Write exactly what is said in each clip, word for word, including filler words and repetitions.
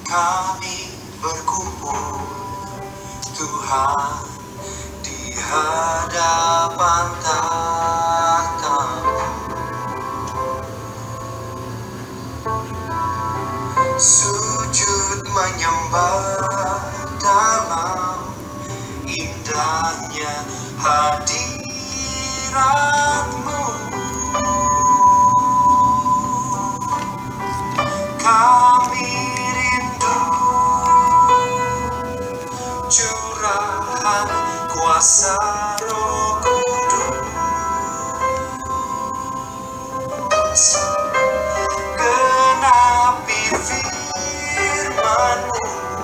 kami berkumpul Tuhan di hadapan tahta-Mu. Sujud menyembah dalam indahnya hadirat-Mu. Kami rindu curahan kuasa Roh Kudus. Genapi firman-Mu,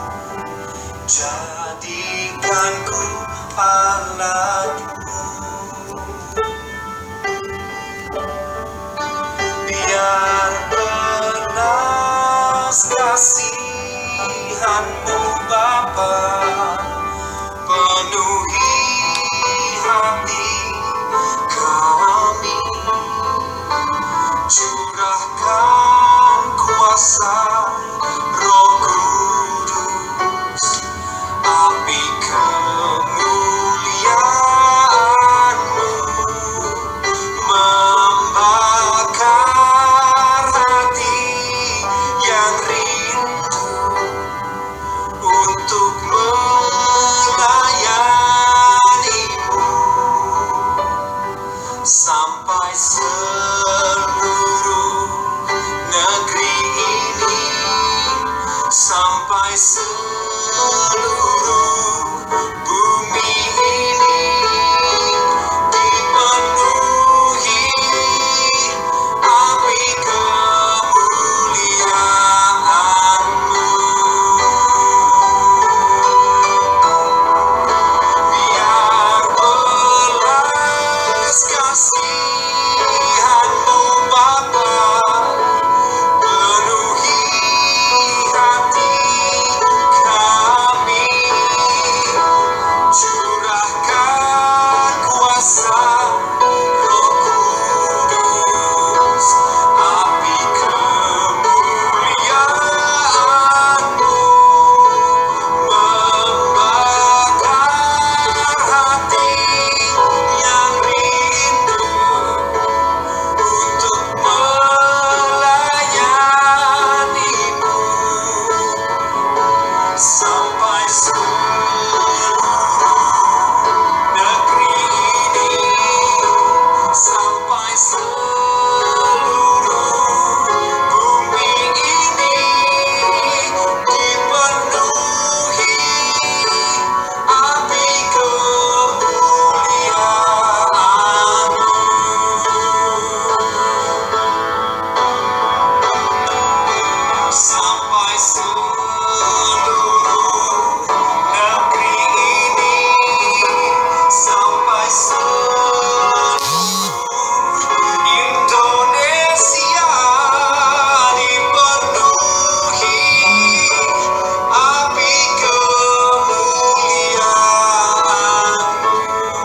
jadikanku alat-Mu. Biar belas kasihan-Mu Bapa penuhi hati kami. Curahkan kuasa Roh Kudus, api kemuliaan-Mu membakar hati yang rindu untuk melayani-Mu sampai seluruh negeri ini, sampai seluruh bumi ini dipenuhi api kemuliaan-Mu. Biar belas kasihan-Mu Bapa penuhi hati kami. Curahkan kuasa Roh Kudus, api kemuliaan-Mu membakar hati yang rindu untuk melayani-Mu sampai seluruh negeri ini, sampai seluruh bumi ini dipenuhi api kemuliaan-Mu. Sampai seluruh negeri ini, sampai seluruh Indonesia dipenuhi api kemuliaan-Mu.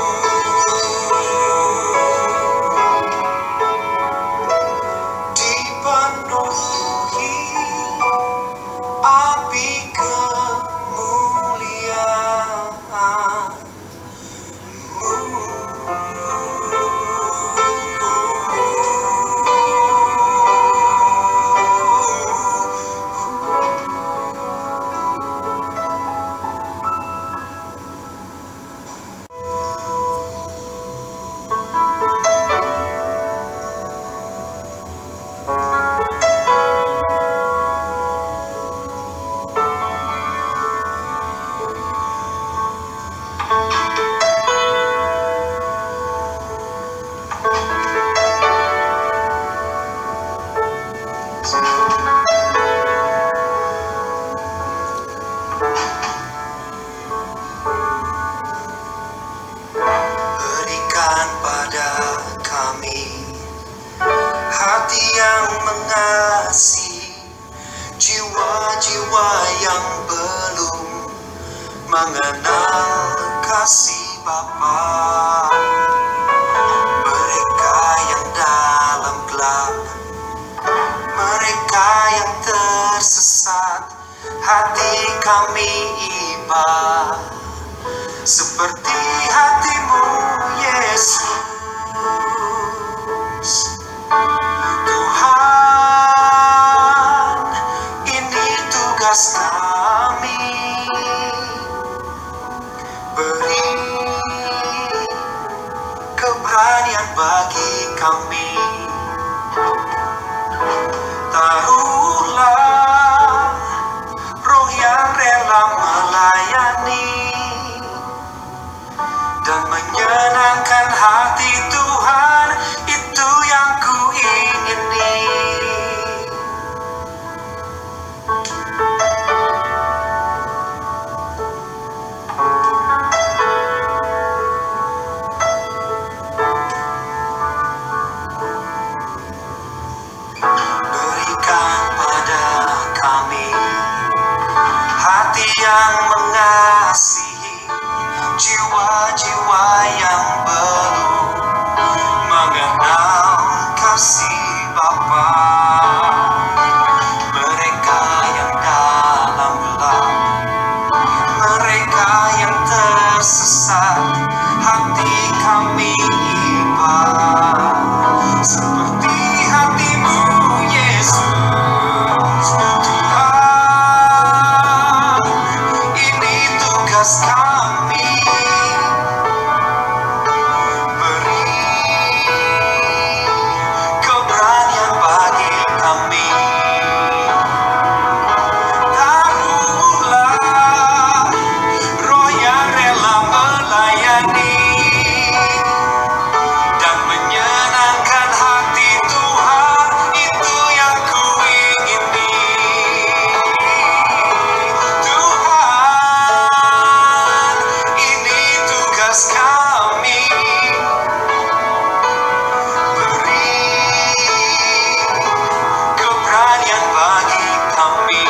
Dipenuhi api Berikan pada kami hati yang mengasihi jiwa-jiwa yang belum mengenal kasih Bapa. Mereka yang dalam gelap, mereka yang tersesat, hati kami iba seperti hatimu, Yesus. Tuhan, ini tugas kami, beri keberanian bagi kami. Taruhlah roh yang rela melayani dan menyenangkan hati Tuhan, itu yang ku ingini. Berikan pada kami hati yang mengasihi jiwa-jiwa yang belum mengenal kasih Bapa. Mereka yang dalam gelap, mereka yang tersesat, hati kami iba seperti hatimu, Yesus. Tuhan, ini tugas kami, beri keberanian bagi kami. Taruhlah roh yang rela melayani dan menyenangkan hati Tuhan, itu yang ku ingini. Tuhan, ini tugas kami, beri keberanian bagi kami.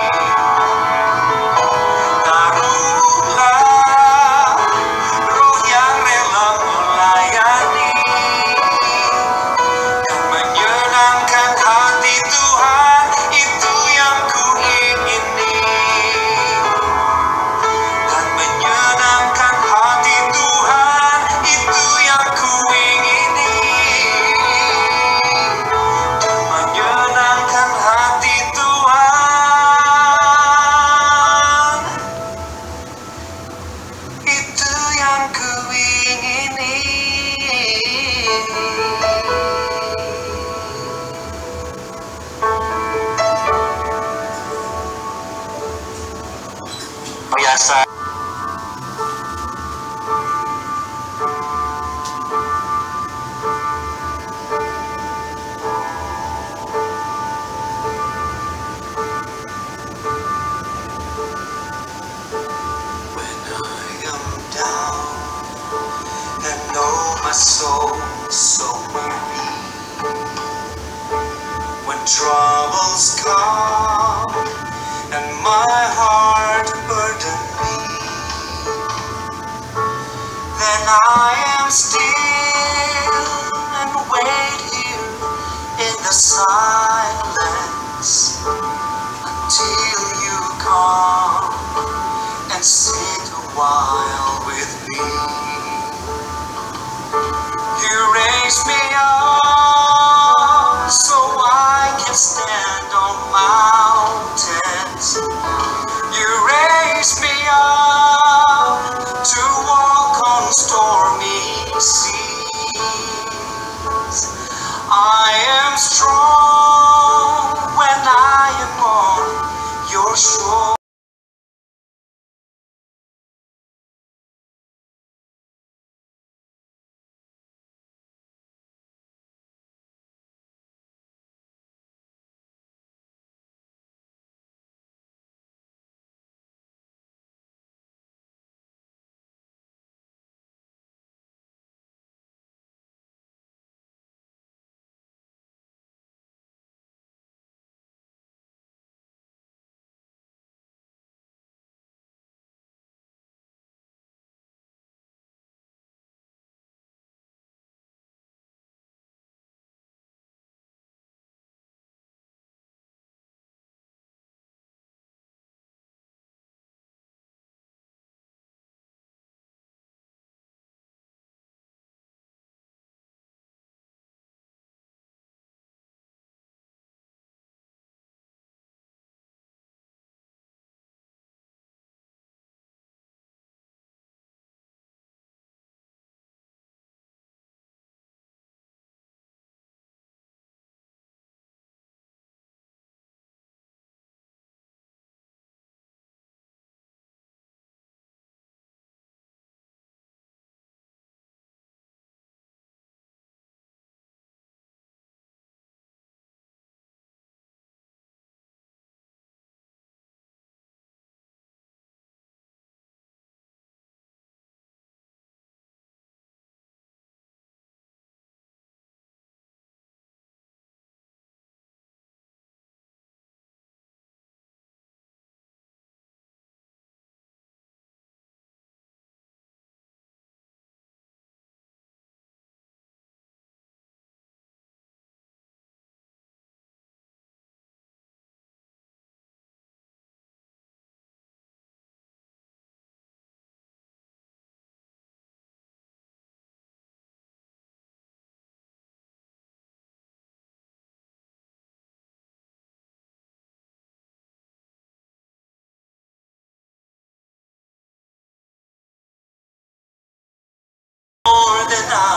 Taruhlah roh yang rela melayani dan menyenangkan hati Tuhan, itu yang ku ingini. Dan menyenangkan hati Tuhan, itu yang ku ingini. Dan menyenangkan hati Tuhan, itu yang ku ingini. Biasa. When I am down and know my soul so weary, when troubles come and my heart burden me, then I am still and wait here in the silence until you come and sit a while with me. You raise me up so I can stand on mountains. You raise me up to walk on stormy seas. I am strong when I am on your shore. more than I